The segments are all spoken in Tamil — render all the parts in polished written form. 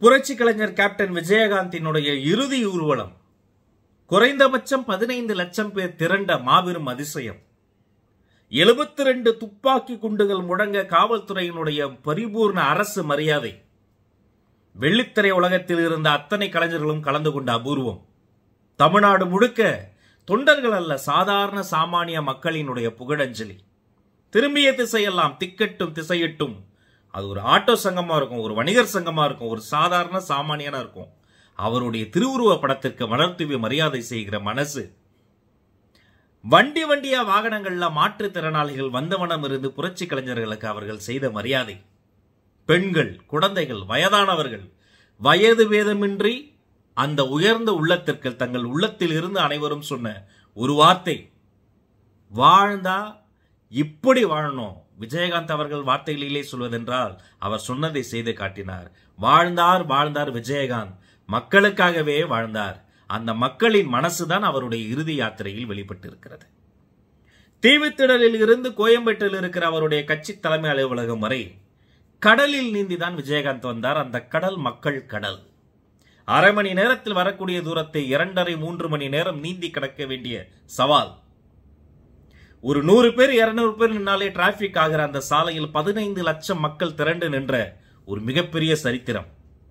புரட்சி கலைஞர் கேப்டன் விஜயகாந்தினுடைய இறுதி ஊர்வலம் குறைந்தபட்சம் 15 லட்சம் பேர் திரண்ட மாபெரும் அதிசயம். 72 துப்பாக்கி குண்டுகள் முழங்க காவல்துறையினுடைய பரிபூர்ண அரசு மரியாதை. வெள்ளித்திரை உலகத்தில் இருந்த அத்தனை கலைஞர்களும் கலந்து கொண்ட அபூர்வம். தமிழ்நாடு முழுக்க தொண்டர்கள் அல்ல, சாதாரண சாமானிய மக்களினுடைய புகழஞ்சலி. திரும்பிய திசையெல்லாம் திக்கட்டும் திசையட்டும். அது ஒரு ஆட்டோ சங்கமா இருக்கும், ஒரு வணிகர் சங்கமா இருக்கும், ஒரு சாதாரண சாமானியனா இருக்கும். அவருடைய திருவுருவ படத்திற்கு மலர்தூவி மரியாதை செய்கிற மனசு. வண்டியா வாகனங்கள்ல மாற்றுத்திறனாளிகள் வந்தவனம் இருந்து புரட்சி கலைஞர்களுக்கு அவர்கள் செய்த மரியாதை. பெண்கள், குழந்தைகள், வயதானவர்கள், வயது பேதமின்றி அந்த உயர்ந்த உள்ளத்திற்கு தங்கள் உள்ளத்தில் இருந்து அனைவரும் சொன்ன ஒரு வார்த்தை, வாழ்ந்தா இப்படி வாழணும். விஜயகாந்த் அவர்கள் வார்த்தைகளிலே சொல்வதென்றால் அவர் சொன்னதை செய்து காட்டினார். வாழ்ந்தார் வாழ்ந்தார் விஜயகாந்த், மக்களுக்காகவே வாழ்ந்தார். அந்த மக்களின் மனசுதான் அவருடைய இறுதி யாத்திரையில் வெளிப்பட்டு இருக்கிறது. தீவுத்திடலில் இருந்து கோயம்பேட்டில் இருக்கிற அவருடைய கட்சி தலைமை அலுவலகம் வரை கடலில் நீந்திதான் விஜயகாந்த் வந்தார். அந்த கடல் மக்கள் கடல். அரை மணி நேரத்தில் வரக்கூடிய தூரத்தை 2.5-3 மணி நேரம் நீந்தி கடக்க வேண்டிய சவால். ஒரு 100 பேர் 200 பேர் நின்னாலே டிராபிக் ஆகிற அந்த சாலையில் 15 லட்சம் மக்கள் திரண்டு நின்ற ஒரு மிகப்பெரிய சரித்திரம்.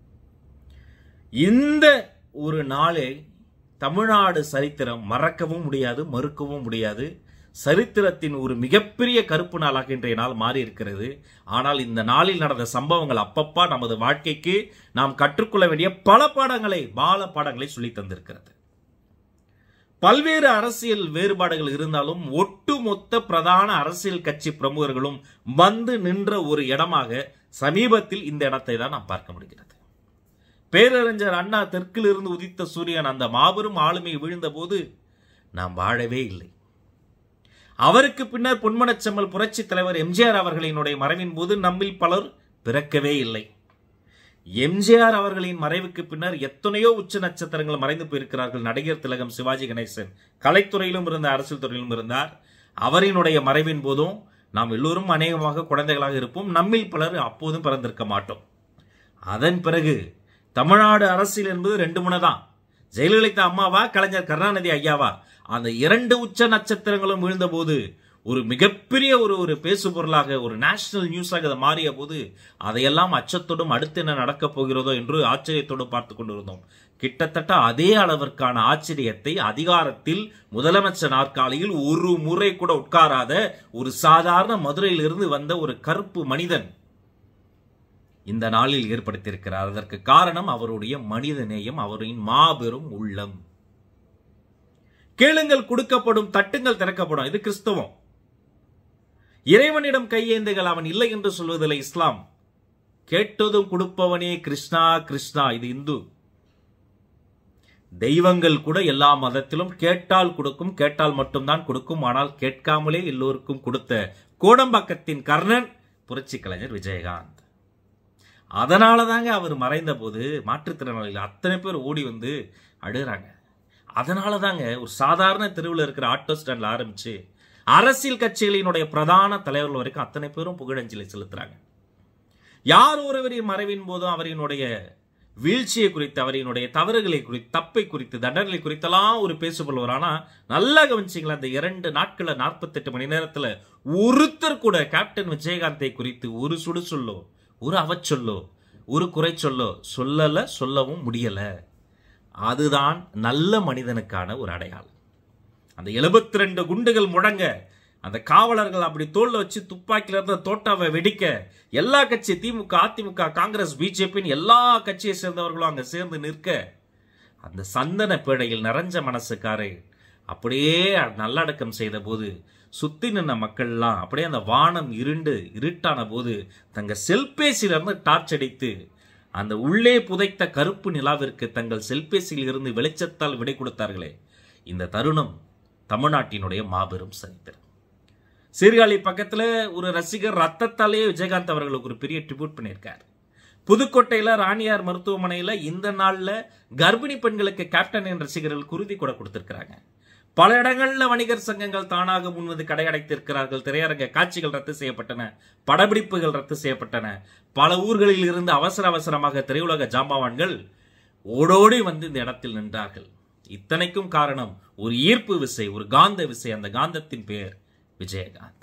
இந்த ஒரு நாளை தமிழ்நாடு சரித்திரம் மறக்கவும் முடியாது, மறுக்கவும் முடியாது. சரித்திரத்தின் ஒரு மிகப்பெரிய கருப்பு நாளாக இன்றைய நாள் மாறி இருக்கிறது. ஆனால் இந்த நாளில் நடந்த சம்பவங்கள் அப்பப்பா நமது வாழ்க்கைக்கு நாம் கற்றுக்கொள்ள வேண்டிய பல பாடங்களை சொல்லி தந்திருக்கிறது. பல்வேறு அரசியல் வேறுபாடுகள் இருந்தாலும் ஒட்டுமொத்த பிரதான அரசியல் கட்சி பிரமுகர்களும் வந்து நின்ற ஒரு இடமாக சமீபத்தில் இந்த இடத்தை தான் நாம் பார்க்க முடிகிறது. பேரறிஞர் அண்ணா தெற்கிலிருந்து உதித்த சூரியன் அந்த மாபெரும் ஆளுமை வீழ்ந்த போது நாம் வாழவே இல்லை. அவருக்கு பின்னர் பொன்மனச்செம்மல் புரட்சி தலைவர் எம்ஜிஆர் அவர்களினுடைய மறைவின் போது நம்மில் பலர் பிறக்கவே இல்லை. எம்ஜிஆர் அவர்களின் மறைவுக்கு பின்னர் எத்தனையோ உச்ச நட்சத்திரங்கள் மறைந்து போயிருக்கிறார்கள். நடிகர் திலகம் சிவாஜி கணேசன் கலைத்துறையிலும் இருந்த அரசியல் துறையிலும் இருந்தார். அவரினுடைய மறைவின் போதும் நாம் எல்லோரும் அநேகமாக குழந்தைகளாக இருப்போம். நம்மில் பலர் அப்போதும் பிறந்திருக்க மாட்டோம். அதன் பிறகு தமிழ்நாடு அரசியல் என்பது 2 முனை தான். ஜெயலலிதா அம்மாவா, கலைஞர் கருணாநிதி ஐயாவா, அந்த 2 உச்ச நட்சத்திரங்களும் விழுந்த போது ஒரு மிகப்பெரிய ஒரு பேசு பொருளாக, ஒரு நேஷனல் நியூஸாக அதை மாறிய போது அதையெல்லாம் அச்சத்தோடும் அடுத்து என்ன நடக்கப் போகிறதோ என்று ஆச்சரியத்தோடு பார்த்து கொண்டிருந்தோம். கிட்டத்தட்ட அதே அளவிற்கான ஆச்சரியத்தை அதிகாரத்தில் முதலமைச்சர் நாற்காலியில் ஒரு முறை கூட உட்காராத ஒரு சாதாரண மதுரையில் இருந்து வந்த ஒரு கருப்பு மனிதன் இந்த நாளில் ஏற்படுத்தியிருக்கிறார். அதற்கு காரணம் அவருடைய மனித நேயம், அவரின் மாபெரும் உள்ளம். கேளுங்கள் கொடுக்கப்படும், தட்டுங்கள் திறக்கப்படும். இது கிறிஸ்தவம். இறைவனிடம் கையேந்துகள், அவன் இல்லை என்று சொல்வதில்லை இஸ்லாம். கேட்டதும் கொடுப்பவனே கிருஷ்ணா கிருஷ்ணா, இது இந்து. தெய்வங்கள் கூட எல்லா மதத்திலும் கேட்டால் கொடுக்கும், கேட்டால் மட்டும்தான் கொடுக்கும். ஆனால் கேட்காமலே எல்லோருக்கும் கொடுத்த கோடம்பாக்கத்தின் கர்ணன் புரட்சி கலைஞர் விஜயகாந்த். அதனாலதாங்க அவர் மறைந்த போது மாற்றுத்திறனாளிகள் அத்தனை பேர் ஓடி வந்து அழுகிறாங்க. அதனாலதாங்க ஒரு சாதாரண தெருவில் இருக்கிற ஆட்டோ ஸ்டாண்ட்ல ஆரம்பிச்சு அரசியல் கட்சிகளினுடைய பிரதான தலைவர்கள் வரைக்கும் அத்தனை பேரும் புகழஞ்சலி செலுத்துறாங்க. யார் ஒருவரின் மறைவின் போதும் அவரினுடைய வீழ்ச்சியை குறித்து, அவரினுடைய தவறுகளை குறித்து, தப்பை குறித்து, தண்டனை குறித்தெல்லாம் ஒரு பேசுபவர். ஆனா நல்லா கவனிச்சிங்களா, அந்த 2 நாட்கள்ல 48 மணி நேரத்துல ஒருத்தர் கூட கேப்டன் விஜயகாந்தை குறித்து ஒரு சுடு சொல்லோ, ஒரு அவச்சொல்லோ, ஒரு குறை சொல்லோ சொல்லல, சொல்லவும் முடியல. அதுதான் நல்ல மனிதனுக்கான ஒரு அடையாளம். அந்த 72 குண்டுகள் முழங்க, அந்த காவலர்கள் அப்படி தோல்ல வச்சு துப்பாக்கில இருந்த தோட்டாவை வெடிக்க, எல்லா கட்சி திமுக, அதிமுக, காங்கிரஸ், பிஜேபின்னு எல்லா கட்சியை சேர்ந்தவர்களும் அங்க சேர்ந்து நிற்க, அந்த சந்தன பேடையில் நிறைஞ்ச மனசுக்காரை அப்படியே நல்லடக்கம் செய்த போது சுத்தி நின்ன மக்கள்லாம் அப்படியே அந்த வானம் இருட்டான போது தங்க செல்பேசியில இருந்து டார்ச் அடித்து அந்த உள்ளே புதைத்த கருப்பு நிலாவிற்கு தங்கள் செல்பேசியில் இருந்து வெளிச்சத்தால் விடை கொடுத்தார்களே, இந்த தருணம் தமிழ்நாட்டினுடைய மாபெரும் சரித்திரம். சீர்காழி பக்கத்துல ஒரு ரசிகர் ரத்தத்தாலேயே விஜயகாந்த் அவர்களுக்கு ஒரு பெரிய ட்ரிபியூட் பண்ணியிருக்கார். புதுக்கோட்டையில ராணியார் மருத்துவமனையில இந்த நாள்ல கர்ப்பிணி பெண்களுக்கு கேப்டன் என்ற ரசிகர்கள் குருதி கூட கொடுத்திருக்கிறாங்க. பல இடங்கள்ல வணிகர் சங்கங்கள் தானாக முன்வந்து கடை அடைத்திருக்கிறார்கள். திரையரங்க காட்சிகள் ரத்து செய்யப்பட்டன, படப்பிடிப்புகள் ரத்து செய்யப்பட்டன. பல ஊர்களில் இருந்து அவசரமாக திரையுலக ஜாம்பவான்கள் ஓடோடி வந்து இந்த இடத்தில் நின்றார்கள். இத்தனைக்கும் காரணம் ஒரு ஈர்ப்பு விசை, ஒரு காந்த விசை. அந்த காந்தத்தின் பெயர் விஜயகாந்த்.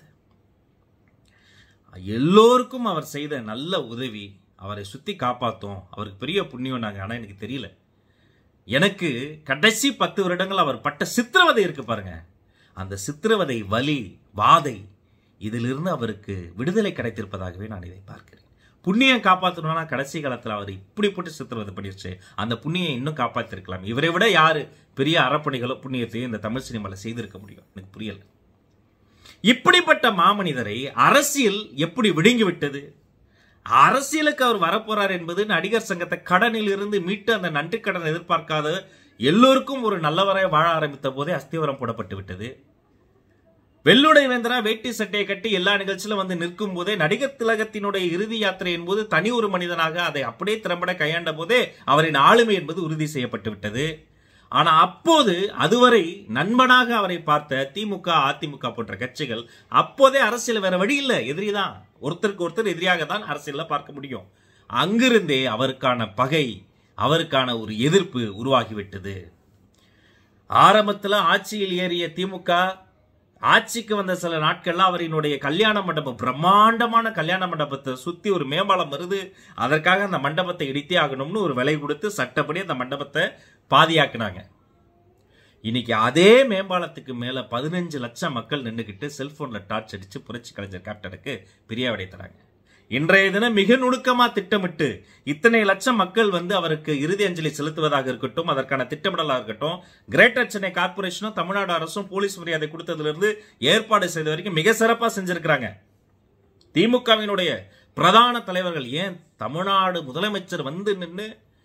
எல்லோருக்கும் அவர் செய்த நல்ல உதவி, அவரை சுத்தி காப்பாத்தோம். அவருக்கு பெரிய புண்ணியம் நாங்க. ஆனா எனக்கு தெரியல, எனக்கு கடைசி 10 வருடங்கள் அவர் பட்ட சித்திரவதை இருக்கு பாருங்க. அந்த சித்திரவதை, வலி, வாதை, இதிலிருந்து அவருக்கு விடுதலை கிடைத்திருப்பதாகவே நான் இதை பார்க்கிறேன். புண்ணியம் காப்பாற்றணும்னா கடைசி காலத்தில் அவர் இப்படி போட்டு சித்திரவதை பண்ணிடுச்சு. அந்த புண்ணியம் இன்னும் காப்பாற்றிருக்கலாம். இவரை விட யாரு பெரிய அறப்பணிகளோ புண்ணியத்தையும் இந்த தமிழ் சினிமாவில் செய்திருக்க முடியும்? எனக்கு புரியல. இப்படிப்பட்ட மாமனிதரை அரசியல் எப்படி விடுங்கி விட்டது? அரசியலுக்கு அவர் வரப்போறார் என்பது நடிகர் சங்கத்தை கடனில் இருந்து மீட்டு அந்த நன்றி கடன் எதிர்பார்க்காத எல்லோருக்கும் ஒரு நல்லவரை வாழ ஆரம்பித்த போதே அஸ்திவாரம் போடப்பட்டு விட்டது. வெள்ளுடை வேந்தரா வேட்டி சட்டையை கட்டி எல்லா நிகழ்ச்சியிலும் வந்து நிற்கும் போதே நடிகர் திலகத்தினுடைய இறுதி யாத்திரை என்பது தனி ஒரு மனிதனாக அதை அப்படியே திறம்பட கையாண்ட போதே அவரின் ஆளுமை என்பது உறுதி செய்யப்பட்டு விட்டது. ஆனா அப்போது அதுவரை நண்பனாக அவரை பார்த்த திமுக, அதிமுக போன்ற கட்சிகள் அப்போதே அரசியல் வேற வழி இல்லை, எதிரிதான், ஒருத்தருக்கு ஒருத்தர் எதிரியாக தான் அரசியல பார்க்க முடியும். அங்கிருந்தே அவருக்கான பகை, அவருக்கான ஒரு எதிர்ப்பு உருவாகிவிட்டது. ஆரம்பத்தில் ஆட்சியில் ஏறிய திமுக ஆட்சிக்கு வந்த சில நாட்கள்ல அவரினுடைய கல்யாண மண்டபம், பிரம்மாண்டமான கல்யாண மண்டபத்தை சுத்தி ஒரு மேம்பாலம் வருது, அதற்காக அந்த மண்டபத்தை இடித்தே ஆகணும்னு ஒரு விலை கொடுத்து சட்டப்படி அந்த மண்டபத்தை பாதியாக்குனாங்க. இன்னைக்கு அதே மேம்பாலத்துக்கு மேல 15 லட்சம் மக்கள் நின்றுகிட்டு செல்போன்ல டார்ச் அடிச்சு புரட்சி கலைஞர் கேப்டனுக்கு பிரியாவிடை தராங்க. இன்றைய தினம் மிக நுணுக்கமா திட்டமிட்டு இத்தனை லட்சம் மக்கள் வந்து அவருக்கு இறுதி அஞ்சலி செலுத்துவதாக இருக்கட்டும், அதற்கான திட்டமிடலாக இருக்கட்டும், கிரேட்டர் சென்னை கார்பரேஷனும் தமிழ்நாடு அரசும் போலீஸ் மரியாதை கொடுத்ததிலிருந்து ஏற்பாடு செய்த வரைக்கும் மிக சிறப்பா செஞ்சிருக்கிறாங்க. திமுகவினுடைய பிரதான தலைவர்கள், ஏன் தமிழ்நாடு முதலமைச்சர் வந்து நின்று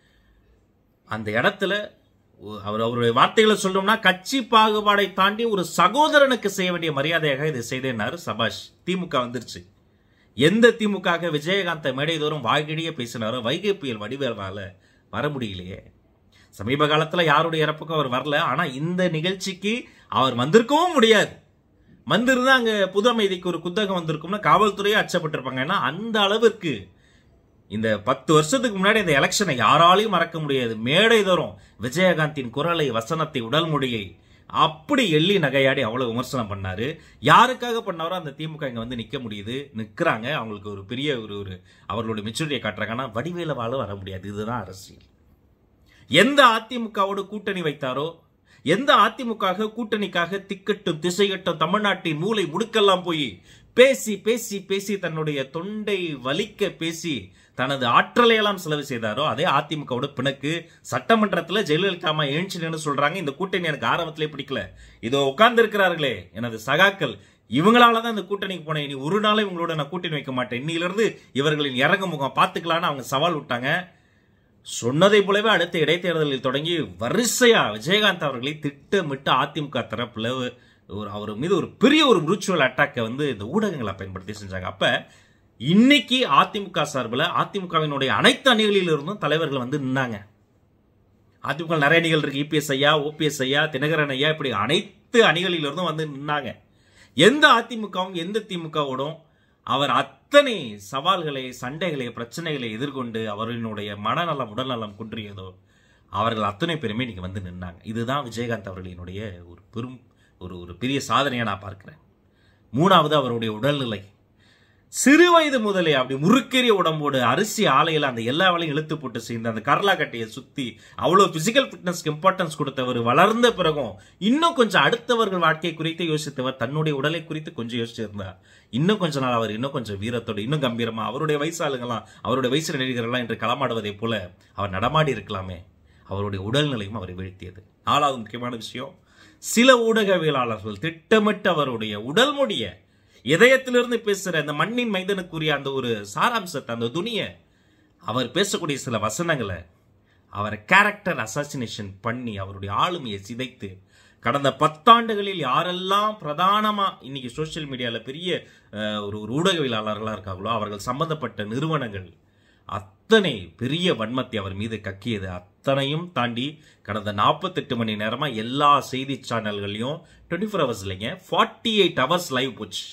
அந்த இடத்துல அவருடைய வார்த்தைகளை சொல்லணும்னா கட்சி பாகுபாடை தாண்டி ஒரு சகோதரனுக்கு செய்ய வேண்டிய மரியாதையாக இதை செய்தேன்னாரு. சபாஷ், திமுக வந்துருச்சு. எந்த திமுக விஜயகாந்தை மேடை தோறும் வாய்கிடியே பேசினாரோ வைகை புயல் வடிவேலால வர முடியலையே. சமீப காலத்துல யாருடைய இறப்புக்கும் அவர் வரல. ஆனா இந்த நிகழ்ச்சிக்கு அவர் வந்திருக்கவும் முடியாது. வந்திருந்தா அங்க புது அமைதிக்கு ஒரு குத்தகம் வந்திருக்கும்னா காவல்துறையே அச்சப்பட்டிருப்பாங்க. ஏன்னா அந்த அளவிற்கு இந்த 10 வருஷத்துக்கு முன்னாடி இந்த எலெக்ஷனை யாராலையும் மறக்க முடியாது. மேடை தோறும் விஜயகாந்தின் குரலை, வசனத்தை, உடல் மொழியை அப்படி எள்ளி நகையாடி அவ்வளவு விமர்சனம் பண்ணாரு. யாருக்காக பண்ணாரோ அந்த திமுக இங்க வந்து நிக்க முடியுது, நிக்கிறாங்க. அவங்களுக்கு ஒரு பெரிய ஒரு அவர்களுடைய மெச்சூரிட்டியை காட்டுறாங்க. ஆனா வடிவேலவால வர முடியாது. இதுதான் அரசியல். எந்த அதிமுகவோடு கூட்டணி வைத்தாரோ, எந்த அதிமுக கூட்டணிக்காக திக்கட்டும் திசைகட்டும் தமிழ்நாட்டின் மூளை முடுக்கெல்லாம் போய் பேசி பேசி பேசி தன்னுடைய தொண்டை வலிக்க பேசி தனது ஆற்றலை எல்லாம் செலவு செய்தாரோ, அதே அதிமுகவோட பிணக்கு. சட்டமன்றத்தில் ஜெயலலிதா அம்மா எழுச்சின்னு சொல்றாங்க, இந்த கூட்டணி எனக்கு ஆரம்பத்திலே பிடிக்கல, இதோ உட்கார்ந்து இருக்கிறார்களே எனது சகாக்கள், இவங்களாலதான் இந்த கூட்டணிக்கு போனேன், இனி ஒரு நாளை இவங்களோட நான் கூட்டணி வைக்க மாட்டேன், இன்னிலிருந்து இவர்களின் இறங்க முகம் பார்த்துக்கலான்னு அவங்க சவால் விட்டாங்க. சொன்னதை போலவே அடுத்த இடைத்தேர்தலில் தொடங்கி வரிசையா விஜயகாந்த் அவர்களை திட்டமிட்டு அதிமுக தரப்புல அவர் மீது ஒரு பெரிய ஒரு மியூச்சுவல் அட்டாக்கை வந்து இந்த ஊடகங்களை பயன்படுத்தி செஞ்சாங்க. அப்ப இன்னைக்கு அதிமுக சார்பில் அதிமுகவினுடைய அனைத்து அணிகளில் இருந்தும் தலைவர்கள் வந்து நின்னாங்க. அதிமுக நிறைய அணிகள் இருக்கு, இபிஎஸ் ஐயா, ஓபிஎஸ் ஐயா, தினகரன் ஐயா, இப்படி அனைத்து அணிகளில் இருந்தும் வந்து நின்னாங்க. எந்த அதிமுகவும் எந்த திமுகவோடும் அவர் அத்தனை சவால்களை, சண்டைகளை, பிரச்சனைகளை எதிர்கொண்டு அவர்களுடைய மனநலம், உடல்நலம் குன்றியதோ அவர்கள் அத்தனை பேருமே நீங்க வந்து நின்னாங்க. இதுதான் விஜயகாந்த் அவர்களினுடைய ஒரு பெரும் ஒரு பெரிய சாதனையா நான் பார்க்கிறேன். மூணாவது அவருடைய உடல்நிலை. சிறு வயது முதலே அப்படி முறுக்கேறிய உடம்போடு அரிசி ஆலையில் அந்த எல்லா வேலையும் இழுத்து போட்டு செய்து அந்த கரலா கட்டையை சுத்தி அவ்வளவு பிசிக்கல் ஃபிட்னஸ்க்கு இம்பார்ட்டன்ஸ் கொடுத்தவர். வளர்ந்த பிறகும் இன்னும் கொஞ்சம் அடுத்தவர்கள் வாழ்க்கை குறித்து யோசித்தவர், தன்னுடைய உடலை குறித்து கொஞ்சம் யோசிச்சிருந்தார். இன்னும் கொஞ்ச நாள் அவர் இன்னும் கொஞ்சம் வீரத்தோடு, இன்னும் கம்பீரமா அவருடைய வயசாளுங்களாம், அவருடைய வயசு நடிகர்கள்லாம் என்று களமாடுவதை போல அவர் நடமாடி இருக்கலாமே. அவருடைய உடல்நிலையும் அவரை வீழ்த்தியது. நாலாவது முக்கியமான விஷயம், சில ஊடகவியலாளர்கள் திட்டமிட்டு அவருடைய உடல் மொழிய, இதயத்திலிருந்து பேசுற அந்த மண்ணின் மைதனுக்குரிய அந்த ஒரு சாராம்சத்தை, அந்த துணியை, அவர் பேசக்கூடிய சில வசனங்களை அவரை கேரக்டர் அசாசினேஷன் பண்ணி அவருடைய ஆளுமையை சிதைத்து கடந்த 10 ஆண்டுகளில் யாரெல்லாம் பிரதானமா இன்னைக்கு சோசியல் மீடியால பெரிய ஒரு ஊடகவியலாளர்களா இருக்காங்களோ அவர்கள் சம்பந்தப்பட்ட நிறுவனங்கள் அத்தனை பெரிய வன்மத்தை அவர் மீது கக்கியது. அத்தனையும் தாண்டி கடந்த 48 மணி நேரமா எல்லா செய்தி சேனல்களையும் 24 ஹவர்ஸ் இல்லைங்க, 48 ஹவர்ஸ் லைவ் போச்சு.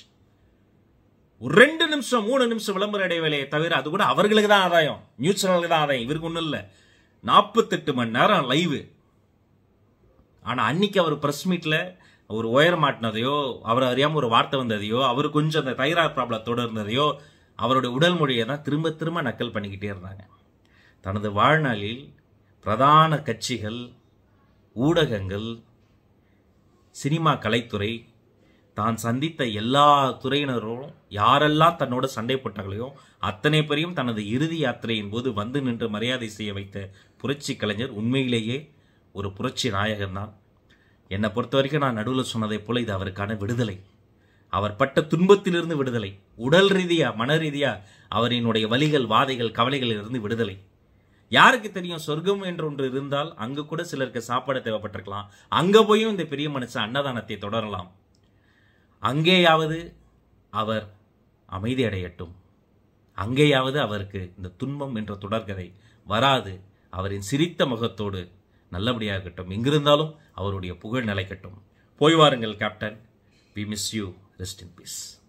2 நிமிஷம் 3 நிமிஷம் விளம்பர இடைவேளையை தவிர அது கூட அவர்களுக்கு தான் ஆதாயம், நியூஸ் சேனலுக்கு தான் ஆதாயம், இவருக்கு ஒன்றும் இல்லை. 48 மணி நேரம் லைவ். ஆனால் அன்னைக்கு அவர் பிரஸ் மீட்ல ஒரு ஒயர் மாட்டினதையோ, அவர் அறியாமல் ஒரு வார்த்தை வந்ததையோ, அவர் கொஞ்சம் அந்த தைராய்டு ப்ராப்ளத்தோடு இருந்ததையோ, அவருடைய உடல் மொழியை தான் திரும்ப திரும்ப நக்கல் பண்ணிக்கிட்டே இருந்தாங்க. தனது வாழ்நாளில் பிரதான கட்சிகள், ஊடகங்கள், சினிமா கலைத்துறை, தான் சந்தித்த எல்லா துறையினரும் யாரெல்லாம் தன்னோட சண்டை போட்டார்களோ அத்தனை பேரையும் தனது இறுதி யாத்திரையின் போது வந்து நின்று மரியாதை செய்ய வைத்த புரட்சி கலைஞர் உண்மையிலேயே ஒரு புரட்சி நாயகன் தான். என்னை பொறுத்த வரைக்கும் நான் நடுவில் சொன்னதை போல இது அவருக்கான விடுதலை, அவர் பட்ட துன்பத்திலிருந்து விடுதலை, உடல் ரீதியா மன ரீதியா அவரினுடைய வலிகள் வாதைகள் கவலைகளிலிருந்து விடுதலை. யாருக்கு தெரியும், சொர்க்கம் என்று ஒன்று இருந்தால் அங்கு கூட சிலருக்கு சாப்பாடு தேவைப்பட்டிருக்கலாம், அங்க போயும் இந்த பெரிய மனுஷன் அன்னதானத்தை தொடரலாம். அங்கேயாவது அவர் அமைதி அடையட்டும், அங்கேயாவது அவருக்கு இந்த துன்பம் என்ற தொடர்கதை வராது, அவரின் சிரித்த முகத்தோடு நல்லபடியாக இருக்கட்டும், எங்கிருந்தாலும் அவருடைய புகழ் நிலைக்கட்டும். போய் வாருங்கள் captain, we miss you, rest in peace.